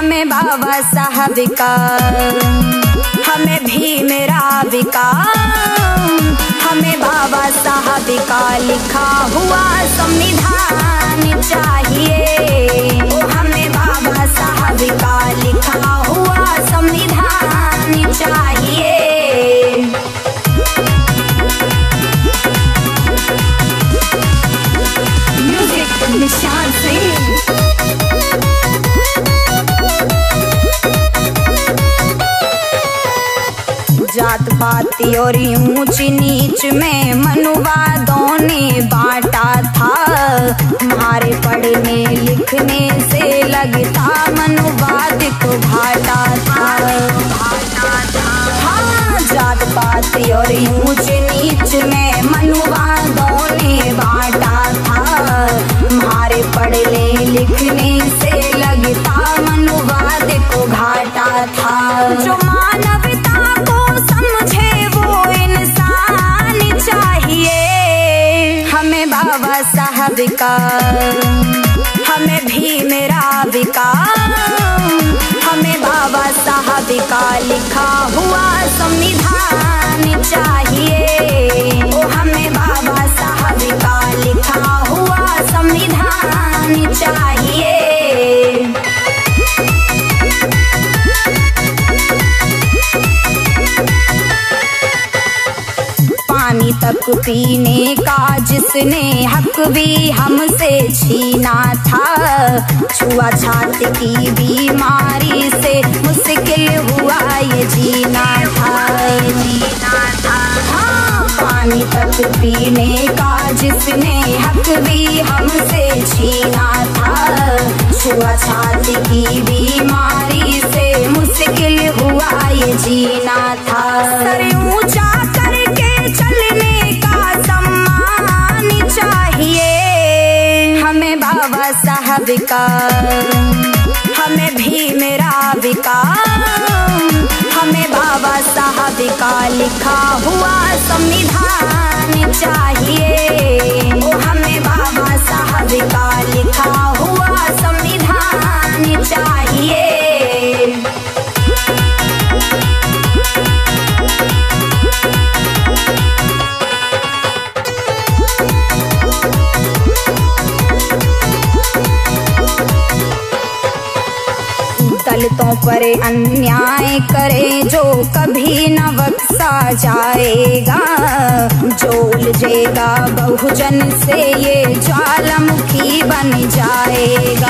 हमें बाबा साहब का, हमें भीम राव का, हमें बाबा साहब का लिखा हुआ संविधान चाहिए। हमें बाबा साहब का लिखा हुआ संविधान चाहिए। म्यूजिक निशान सिंह। जात पाती और ऊंच नीच में मनुवादों ने बांटा था। हमारे पढ़ने लिखने से लगता मनुवाद को घाटा था। हाँ, जात पाती और ऊंच नीच में मनुवादों ने बांटा था। हमारे पढ़ने लिखने से लगता मनुवाद को घाटा था। जो मानवता समझे वो इंसान चाहिए। हमें बाबा साहब का, हमें भीम राव का, हमें बाबा साहब का लिखा हुआ संविधान चाहिए। हमें बाबा साहब का लिखा हुआ संविधान चाहिए। पानी तक पीने का जिसने हक भी हमसे छीना था। छुआछूत की बीमारी से मुश्किल हुआ ये जीना था। हाँ, पानी तक पीने का जिसने हक भी हमसे छीना था। छुआछूत की बीमारी से मुश्किल हुआ ये जीना था। सर ऊंचा करके चलने का सम्मान चाहिए। हमें बाबा साहब का, हमें भीम राव का, हमें बाबा साहब का लिखा हुआ संविधान चाहिए। हमें बाबा साहब का लिखा हुआ संविधान चाहिए। दलितों पर अन्याय करे जो कभी न बख्शा जाएगा। जो उलझेगा बहुजन से ये ज्वालामुखी बन जाएगा।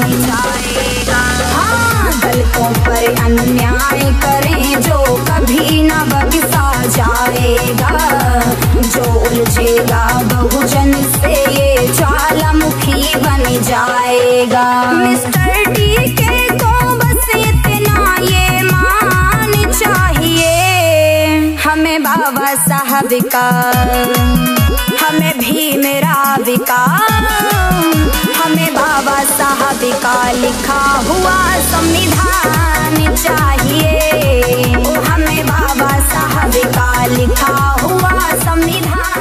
हाँ, दलितों पर अन्याय करे जो कभी न बख्शा जाएगा। जो उलझेगा बहुजन से ये ज्वालामुखी बन जाएगा। मिस्टर डी के हमें बाबा साहब का, हमें भीम राव का, हमें बाबा साहब का लिखा हुआ संविधान चाहिए। हमें बाबा साहब का लिखा हुआ संविधान